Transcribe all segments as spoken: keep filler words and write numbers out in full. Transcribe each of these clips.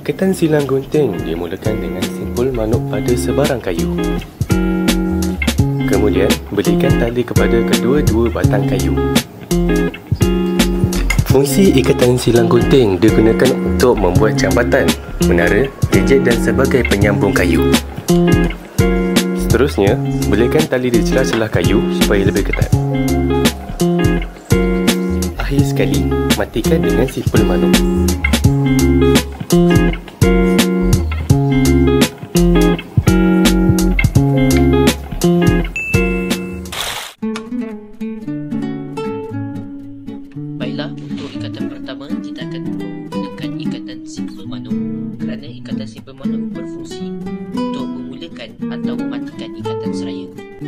Ikatan silang gunting dimulakan dengan simpul manuk pada sebarang kayu. Kemudian, belikan tali kepada kedua-dua batang kayu. Fungsi ikatan silang gunting digunakan untuk membuat jambatan, menara, ejet dan sebagai penyambung kayu. Seterusnya, belikan tali di celah-celah kayu supaya lebih ketat. Akhir sekali, matikan dengan simpul manuk. Baiklah, untuk ikatan pertama kita akan menggunakan ikatan simpul manuk kerana ikatan simpul manuk berfungsi untuk memulakan atau mematikan ikatan seraya.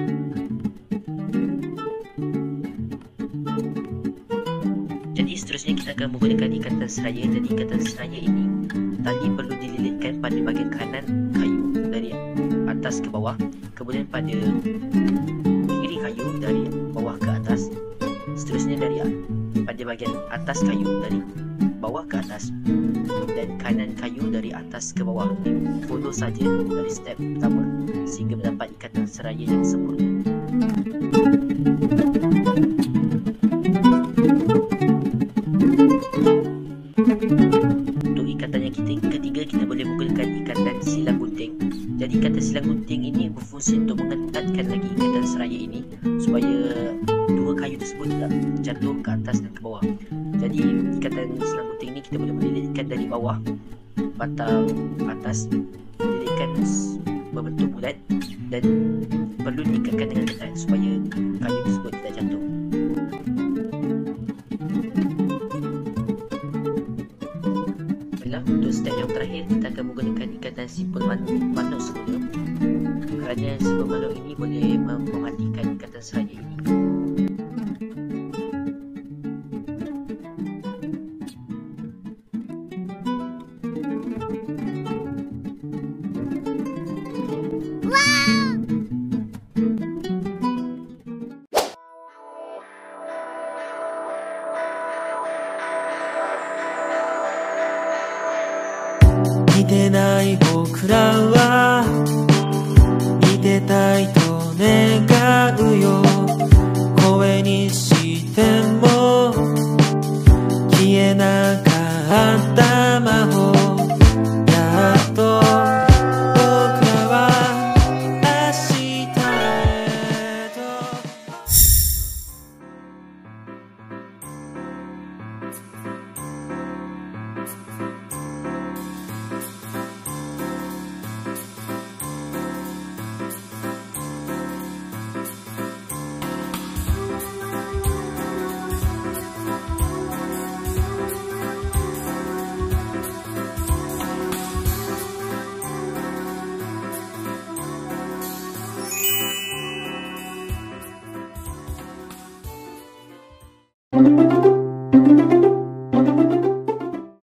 Jadi seterusnya kita akan menggunakan ikatan seraya. Jadi ikatan seraya ini tali perlu dililitkan pada bahagian kanan kayu dari atas ke bawah, kemudian pada kiri kayu dari bawah ke atas, seterusnya dari pada bahagian atas kayu dari bawah ke atas, dan kanan kayu dari atas ke bawah. Follow saja dari step pertama sehingga mendapat ikatan seraya yang sempurna. Untuk ikatan yang ketiga, kita boleh menggunakan ikatan silang gunting. Jadi ikatan silang gunting ini berfungsi untuk mengetatkan lagi ikatan seraya ini supaya dua kayu tersebut tidak jatuh ke atas dan ke bawah. Jadi ikatan silang gunting ini kita boleh melilitkan dari bawah batang atas, melilitkan berbentuk bulat dan perlu diikatkan dengan ketat supaya kayu tersebut tidak jatuh. Baiklah, untuk step yang terakhir kita akan menggunakan ikatan simpul manuk semula kerana simpul manuk ini boleh mematikan ikatan seraya ini. Ite nai bokura wa ite tai to negai